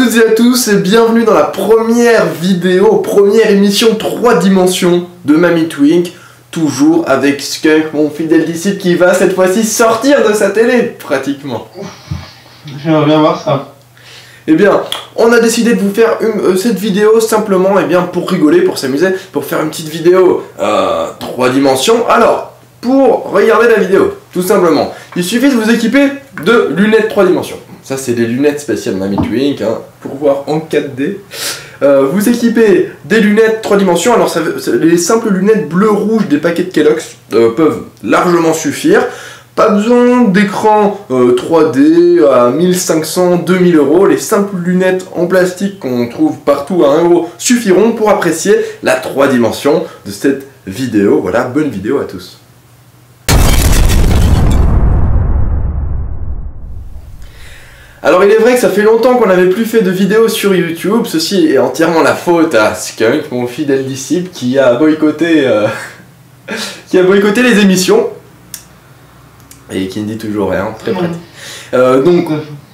toutes et à tous et bienvenue dans la première vidéo, première émission 3 dimensions de Mamie Twink. Toujours avec Skunk, mon fidèle disciple qui va cette fois-ci sortir de sa télé, pratiquement. J'aimerais bien voir ça. Eh bien, on a décidé de vous faire cette vidéo simplement pour rigoler, pour s'amuser, pour faire une petite vidéo 3 dimensions. Alors, pour regarder la vidéo, tout simplement, il suffit de vous équiper de lunettes 3 dimensions. Ça, c'est des lunettes spéciales Mamie Twink, pour voir en 4D. Vous équipez des lunettes 3 dimensions. Alors, les simples lunettes bleu-rouge des paquets de Kellogg's peuvent largement suffire. Pas besoin d'écran 3D à 1500, 2000 euros. Les simples lunettes en plastique qu'on trouve partout à 1 euro suffiront pour apprécier la 3 dimensions de cette vidéo. Voilà, bonne vidéo à tous. Alors il est vrai que ça fait longtemps qu'on n'avait plus fait de vidéos sur YouTube, ceci est entièrement la faute à Skunk, mon fidèle disciple, qui a boycotté, les émissions, et qui ne dit toujours rien, très pratique. Donc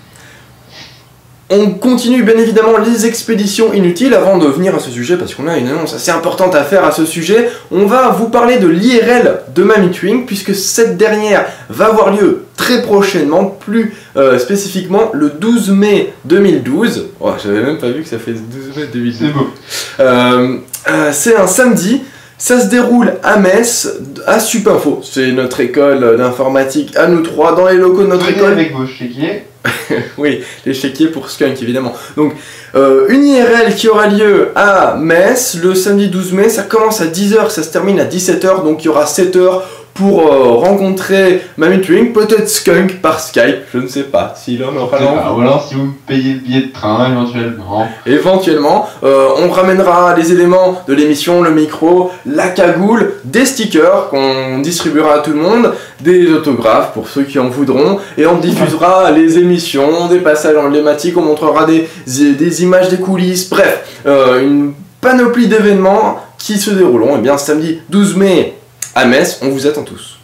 on continue bien évidemment les expéditions inutiles. Avant de venir à ce sujet, parce qu'on a une annonce assez importante à faire à ce sujet, on va vous parler de l'IRL de Mamie Twink, puisque cette dernière va avoir lieu très prochainement, plus spécifiquement le 12 mai 2012. Oh, j'avais même pas vu que ça fait 12 mai 2012. C'est beau. C'est un samedi. Ça se déroule à Metz, à Supinfo. C'est notre école d'informatique à nous trois, dans les locaux de notre école. Avec vos chéquiers. Oui, les chéquiers pour Skunk évidemment. Donc, une IRL qui aura lieu à Metz le samedi 12 mai. Ça commence à 10h, ça se termine à 17h. Donc, il y aura 7 heures pour rencontrer Mamie Twink, peut-être Skunk par Skype, je ne sais pas si l'homme aura l'envie. Ou alors si vous payez le billet de train éventuellement. Éventuellement, on ramènera les éléments de l'émission, le micro, la cagoule, des stickers qu'on distribuera à tout le monde, des autographes pour ceux qui en voudront, et on diffusera les émissions, des passages emblématiques, on montrera des images des coulisses, bref, une panoplie d'événements qui se dérouleront samedi 12 mai à Metz, on vous attend tous.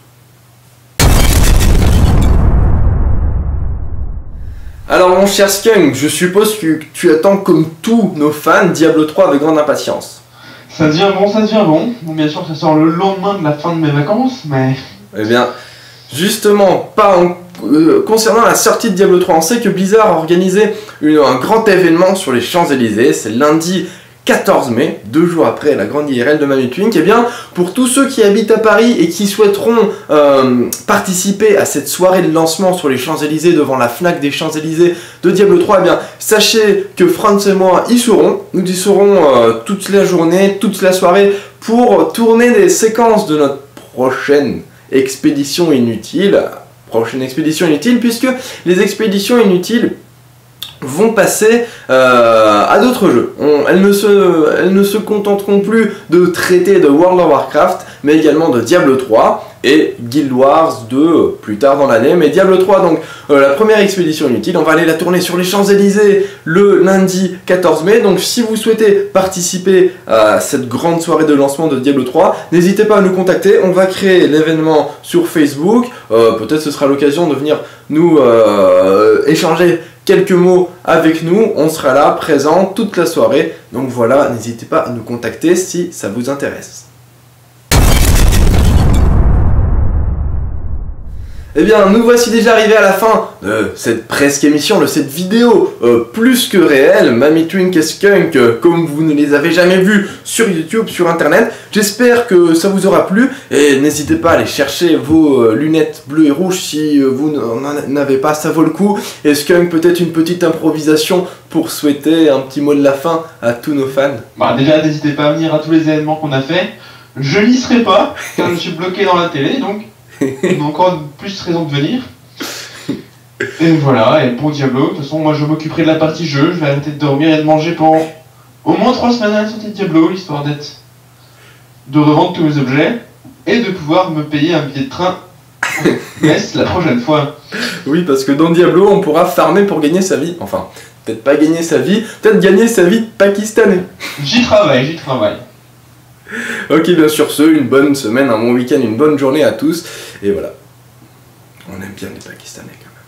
Alors mon cher Skunk, je suppose que tu attends comme tous nos fans Diablo 3 avec grande impatience. Ça devient bon, ça devient bon. Bon, bien sûr, ça sort le lendemain de la fin de mes vacances, mais... Eh bien, justement, concernant la sortie de Diablo 3, on sait que Blizzard a organisé un grand événement sur les Champs-Élysées, c'est lundi 14 mai, 2 jours après la grande IRL de Mamie Twink. Eh bien, pour tous ceux qui habitent à Paris et qui souhaiteront participer à cette soirée de lancement sur les Champs-Élysées devant la Fnac des Champs-Élysées de Diablo 3, eh bien, sachez que Franz et moi y serons. Nous y serons toute la journée, toute la soirée pour tourner des séquences de notre prochaine expédition inutile. Puisque les expéditions inutiles vont passer à d'autres jeux. Elles ne se contenteront plus de traiter de World of Warcraft, mais également de Diablo 3 et Guild Wars 2 plus tard dans l'année. Mais Diablo 3, donc la première expédition inutile, on va aller la tourner sur les Champs-Élysées le lundi 14 mai. Donc si vous souhaitez participer à cette grande soirée de lancement de Diablo 3, n'hésitez pas à nous contacter. On va créer l'événement sur Facebook. Peut-être ce sera l'occasion de venir nous échanger quelques mots avec nous, on sera là, présent toute la soirée. Donc voilà, n'hésitez pas à nous contacter si ça vous intéresse. Eh bien, nous voici déjà arrivés à la fin de cette presque émission, de cette vidéo plus que réelle, Mamie Twink et Skunk, comme vous ne les avez jamais vus sur YouTube, sur Internet. J'espère que ça vous aura plu, et n'hésitez pas à aller chercher vos lunettes bleues et rouges si vous n'en avez pas, ça vaut le coup. Et Skunk, peut-être une petite improvisation pour souhaiter un petit mot de la fin à tous nos fans. Bah déjà, n'hésitez pas à venir à tous les événements qu'on a fait. Je n'y serai pas, car je suis bloqué dans la télé, donc... On a encore plus raison de venir. Et voilà, et pour Diablo, de toute façon, moi je m'occuperai de la partie jeu, je vais arrêter de dormir et de manger pendant au moins 3 semaines à la sortie de Diablo, histoire de revendre tous mes objets et de pouvoir me payer un billet de train la prochaine fois. Oui, parce que dans Diablo, on pourra farmer pour gagner sa vie. Enfin, peut-être pas gagner sa vie, peut-être gagner sa vie de Pakistanais. J'y travaille. Ok, bien sûr, une bonne semaine, un bon week-end, une bonne journée à tous. Et voilà. On aime bien les Pakistanais quand même.